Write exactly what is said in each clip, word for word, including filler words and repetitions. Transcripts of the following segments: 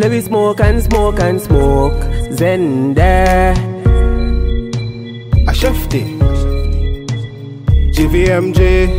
let we smoke and smoke and smoke. Zende, a Chefty, G V M J.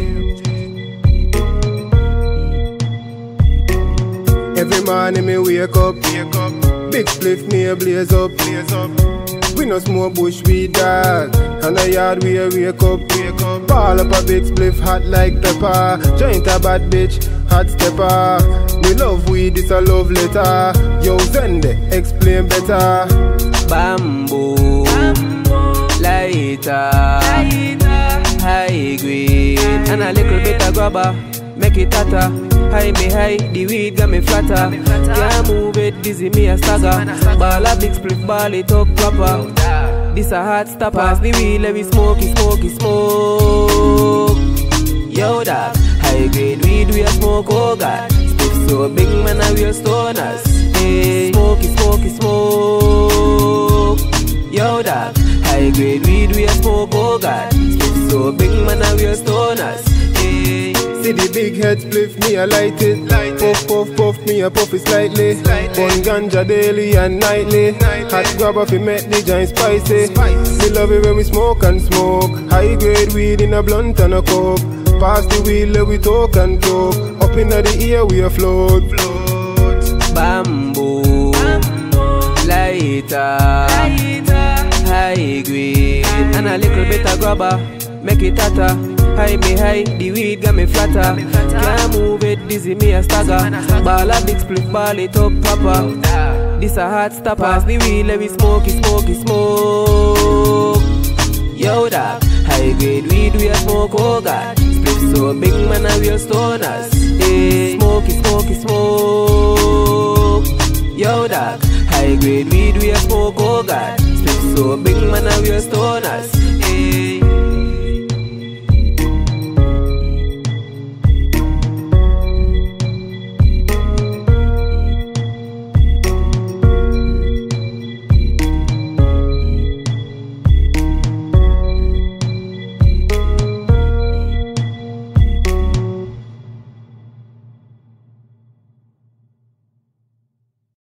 Every morning me wake up, wake up. Big spliff me a blaze up, blaze up. We no smoke bush weed dog, and a yard we a wake up, wake up. Ball up a big spliff hot like pepper. Joint a bad bitch, hot stepper. Me love weed, it's a love letter. Yo Zende, explain better. Bamboo, lighter, high grade, and a little bit of grabber, make it hotter. High me high, the weed got me flatter. Can't move it, dizzy me a stagger. Ball a big split, ball it up proper. This a hot stopper. Pass the weed, let me smoky, smoky, smoke. Yo dog, high grade weed we a smoke, oh god. Split so big man a we a stoners. Hey, smoky, smoky, smoke. Yo dog, high grade weed we a smoke, oh god. Split so big man a we a stoners. Hey. See the big head spliff, me a light it. Light puff, puff, puff, me a puff it slightly. One ganja daily and nightly. nightly. Hot grab off, it make the joint spicy. spicy. Me love it when we smoke and smoke. High grade weed in a blunt and a coke. Pass the wheel, let we talk and talk. Up in the air we a float. float. Bamboo, lighter, high grade, and a little bit of grabber, make it hotter. High me high, the weed got me flatter. Can't move it, dizzy me a stagger. Ball a big split, ball it up proper. This a hot stopper. Pass the weed, let me smoky, smoky, smoke. Yo dog, high grade weed we a smoke, oh god. Split so big man a we a stoners. Hey, smoky, smoky, smoke. Yo dog, high grade weed we a smoke, oh god. Split so big man a we a stoners. Hey.